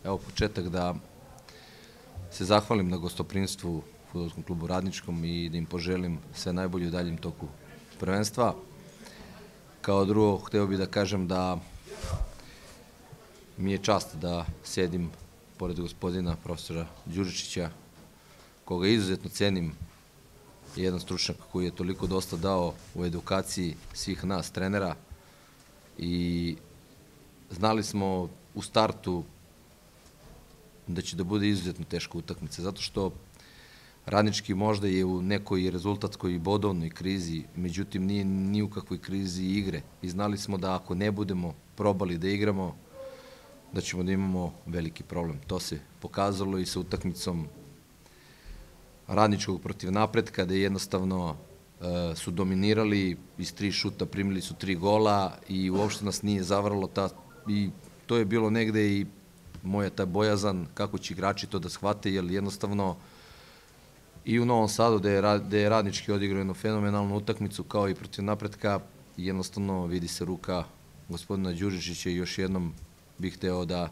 Evo početak da se zahvalim na gostoprimstvu Fudbalskom klubu Radničkom i da im poželim sve najbolje u daljem toku prvenstva. Kao drugo, hteo bih da kažem da mi je čast da sedim pored gospodina profesora Đuričića, koga izuzetno cenim, jedan stručnjak koji je toliko dosta dao u edukaciji svih nas trenera i znali smo u startu da će da bude izuzetno teška utakmica, zato što Radnički možda je u nekoj rezultatskoj i bodovnoj krizi, međutim nije ni u kakvoj krizi igre i znali smo da ako ne budemo probali da igramo, da ćemo da imamo veliki problem. To se pokazalo i sa utakmicom Radničkog protiv Napretka, da jednostavno su dominirali, iz 3 šuta primili su 3 gola i uopšte nas nije zavaralo i to je bilo negde i moja ta bojazan kako će igrači to da shvate, jer jednostavno i u Novom Sadu gde je Radnički odigrao jednu fenomenalnu utakmicu kao i protiv Napretka, jednostavno vidi se ruka gospodina Đuričića i još jednom bih hteo da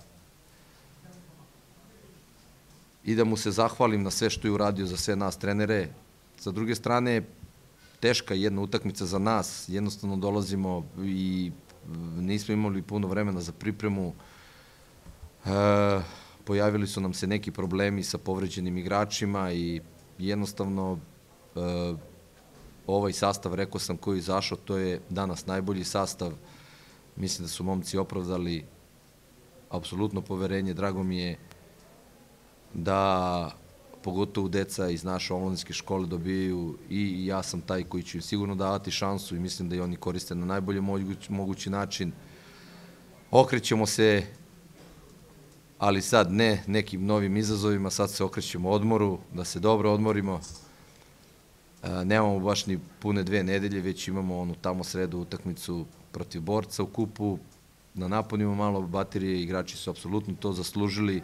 mu se zahvalim na sve što je uradio za sve nas trenere. Sa druge strane, teška jedna utakmica za nas, jednostavno dolazimo i nismo imali puno vremena za pripremu. Pojavili su nam se neki problemi sa povređenim igračima i jednostavno ovaj sastav, rekao sam, koji je izašao, to je danas najbolji sastav. Mislim da su momci opravdali apsolutno poverenje. Drago mi je da pogotovo deca iz naše omladinske škole dobijaju i ja sam taj koji će sigurno davati šansu i mislim da i oni koriste na najbolji mogući način. Okrećemo se, ali sad ne nekim novim izazovima, sad se okrećemo odmoru, da se dobro odmorimo. Nemamo baš ni pune 2 nedelje, već imamo onu tamo sredu utakmicu protiv Borca u kupu, da napunimo malo baterije, igrači su apsolutno to zaslužili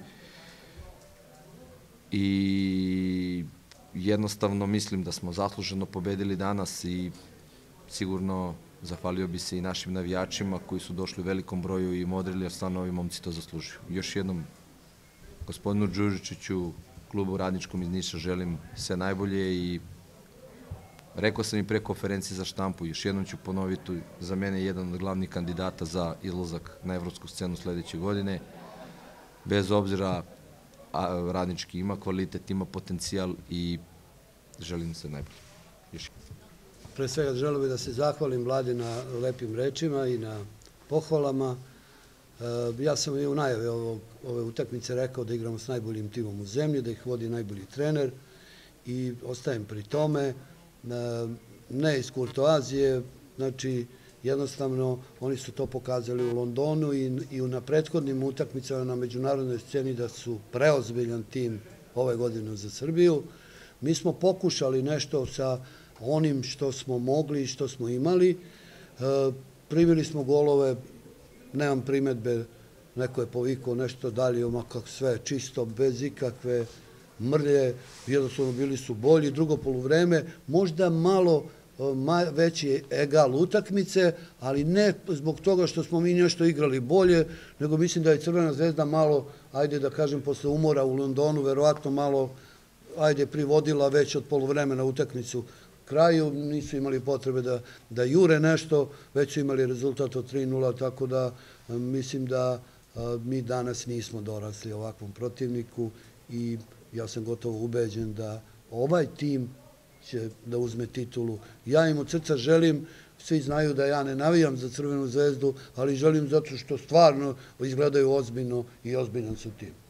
i jednostavno mislim da smo zasluženo pobedili danas i sigurno zahvalio bi se i našim navijačima koji su došli u velikom broju i modrili, jer stvarno ovi momci to zaslužuju. Još jednom gospodinu Đuričiću, klubu Radničkom iz Niša želim sve najbolje i rekao sam i pre konferencije za štampu, još jednom ću ponoviti, za mene je jedan od glavnih kandidata za izlazak na evropsku scenu sledeće godine. Bez obzira, Radnički ima kvalitet, ima potencijal i želim se najbolje. Pre svega želeo bih da se zahvalim Vladi na lepim rečima i na pohvalama. Ja sam i u najavi ove utakmice rekao da igramo s najboljim timom u zemlji, da ih vodi najbolji trener i ostajem pri tome. Ne iz kurtoazije, znači jednostavno oni su to pokazali u Londonu i na prethodnim utakmicama na međunarodnoj sceni da su preozbiljan tim ove godine za Srbiju. Mi smo pokušali nešto sa onim što smo mogli i što smo imali. Primili smo golove, nemam primetbe, neko je povikao nešto dalje, kako sve čisto, bez ikakve mrlje, jednostavno bili su bolji. Drugo poluvreme, možda malo veći egal utakmice, ali ne zbog toga što smo mi nešto igrali bolje, nego mislim da je Crvena zvezda malo, ajde da kažem, posle umora u Londonu, verovatno malo, ajde, privodila već od poluvremena utakmicu kraju, nisu imali potrebe da jure nešto, već su imali rezultat od 3:0, tako da mislim da mi danas nismo dorasli ovakvom protivniku i ja sam gotovo ubeđen da ovaj tim će da uzme titulu. Ja im od srca želim, svi znaju da ja ne navijam za Crvenu zvezdu, ali želim zato što stvarno izgledaju ozbiljno i ozbiljan su tim.